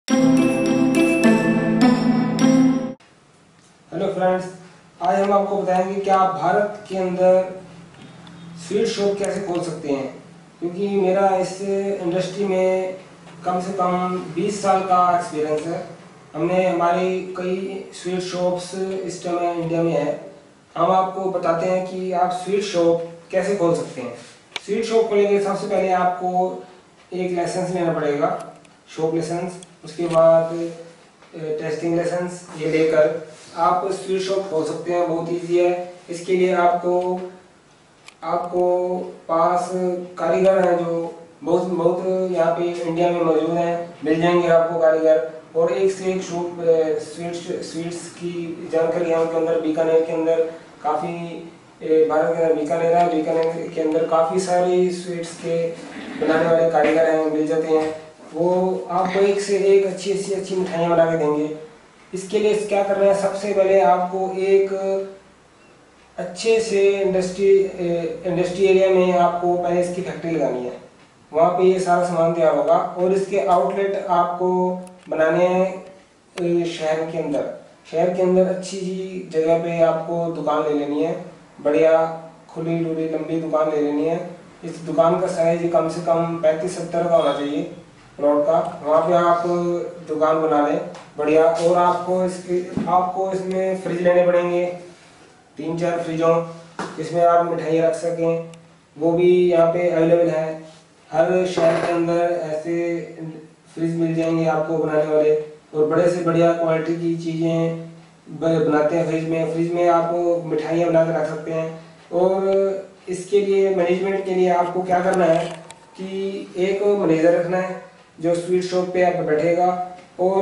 Hello friends, आज हम आपको बताएंगे कि आप भारत के अंदर स्वीट शॉप कैसे खोल सकते हैं। क्योंकि मेरा इस इंडस्ट्री में कम से कम 20 साल का एक्सपीरियंस है। हमने हमारी कई स्वीट शॉप्स इस समय इंडिया में है। हम आपको बताते हैं कि आप स्वीट शॉप कैसे खोल सकते हैं। स्वीट शॉप खोलने के लिए सबसे पहले आपको एक लाइसेंस लेना पड़ेगा, शॉप लाइसेंस। उसके बाद टेस्टिंग लाइसेंस ये लेकर आप स्वीट शॉप खोल सकते हैं। बहुत इजी है। इसके लिए आपको पास कारीगर हैं जो बहुत बहुत यहाँ पे इंडिया में मौजूद हैं, मिल जाएंगे आपको कारीगर। और एक से एक शॉप स्वीट्स की जानकारी है उनके अंदर। बीकानेर के अंदर काफ़ी भारत के अंदर बीकानेर है, बीकानेर के अंदर काफ़ी सारी स्वीट्स के बनाने वाले कारीगर हैं, मिल जाते हैं। वो आपको एक से एक अच्छी मिठाइयाँ बना के देंगे। इसके लिए क्या करना है, सबसे पहले आपको एक अच्छे से इंडस्ट्री एरिया में आपको पहले इसकी फैक्ट्री लगानी है। वहाँ पे ये सारा सामान तैयार होगा और इसके आउटलेट आपको बनाने हैं शहर के अंदर अच्छी जगह पे आपको दुकान ले लेनी है। बढ़िया खुली डुली लंबी दुकान ले लेनी है। इस दुकान का साइज कम से कम 35-70 का होना चाहिए प्लॉट का। वहाँ पे आप दुकान बना लें बढ़िया। और आपको इसमें फ्रिज लेने पड़ेंगे, 3-4 फ्रिजों, जिसमें आप मिठाइयाँ रख सकें। वो भी यहाँ पे अवेलेबल है। हर शहर के अंदर ऐसे फ्रिज मिल जाएंगे आपको बनाने वाले, और बड़े से बढ़िया क्वालिटी की चीज़ें बनाते हैं फ्रिज में आप मिठाइयाँ बना कर रख सकते हैं। और इसके लिए मैनेजमेंट के लिए आपको क्या करना है कि एक मैनेजर रखना है जो स्वीट शॉप पे आप बैठेगा, और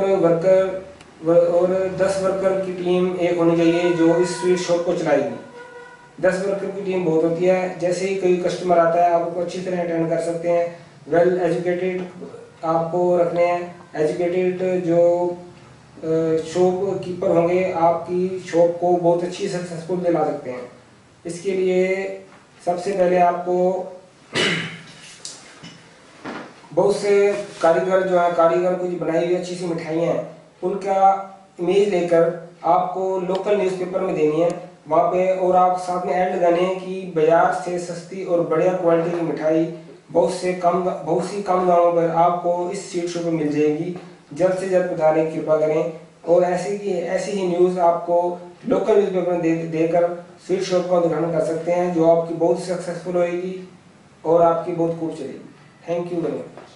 10 वर्कर की टीम एक होनी चाहिए जो इस स्वीट शॉप को चलाएगी। 10 वर्कर की टीम बहुत होती है। जैसे ही कोई कस्टमर आता है आप उसको अच्छी तरह अटेंड कर सकते हैं। वेल एजुकेटेड आपको रखने हैं। एजुकेटेड जो शॉप कीपर होंगे आपकी शॉप को बहुत अच्छी सक्सेसफुल दिला सकते हैं। इसके लिए सबसे पहले आपको बहुत से कारीगर को जो बनाई हुई अच्छी सी मिठाइयाँ हैं उनका इमेज लेकर आपको लोकल न्यूज़पेपर में देनी है वहाँ पे। और आप साथ में ऐड लगाने हैं कि बाजार से सस्ती और बढ़िया क्वालिटी की मिठाई बहुत सी कम दामों पर आपको इस स्वीट शॉप में मिल जाएगी। जल्द से जल्द पधारने की कृपा करें। और ऐसी ही न्यूज़ आपको लोकल न्यूज़पेपर में देकर स्वीट शॉप का उद्घाटन कर सकते हैं, जो आपकी बहुत सक्सेसफुल होएगी और आपकी बहुत खूब चलेगी। Thank you very much.